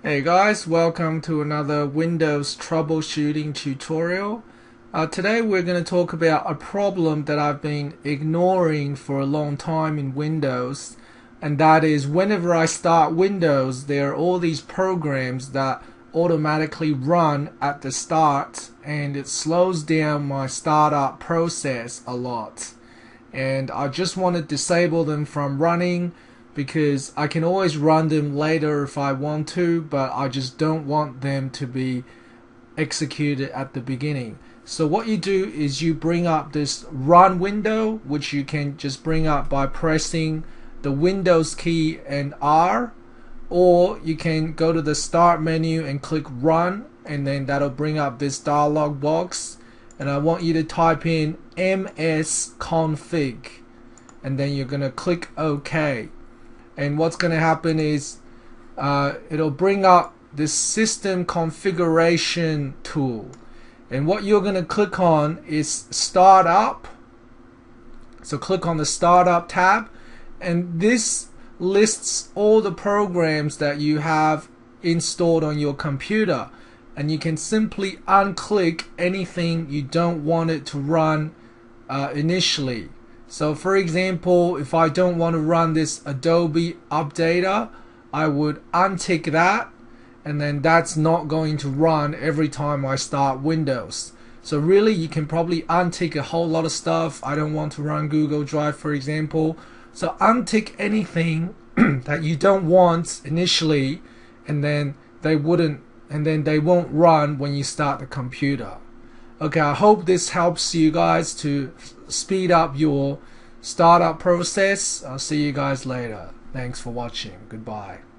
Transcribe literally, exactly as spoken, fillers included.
Hey guys, welcome to another Windows troubleshooting tutorial. Uh, today we're going to talk about a problem that I've been ignoring for a long time in Windows, and that is whenever I start Windows there are all these programs that automatically run at the start, and it slows down my startup process a lot, and I just want to disable them from running because I can always run them later if I want to, but I just don't want them to be executed at the beginning. So what you do is you bring up this run window, which you can just bring up by pressing the Windows key and R, or you can go to the start menu and click run, and then that'll bring up this dialog box, and I want you to type in msconfig, and then you're gonna click OK. And what's going to happen is uh, it'll bring up this system configuration tool, and what you're going to click on is startup. So click on the startup tab, and this lists all the programs that you have installed on your computer, and you can simply unclick anything you don't want it to run uh, initially. So for example, if I don't want to run this Adobe updater, I would untick that, and then that's not going to run every time I start Windows. So really you can probably untick a whole lot of stuff. I don't want to run Google Drive, for example. So untick anything that you don't want initially, and then they wouldn't and then they won't run when you start the computer. Okay, I hope this helps you guys to speed up your startup process. I'll see you guys later. Thanks for watching. Goodbye.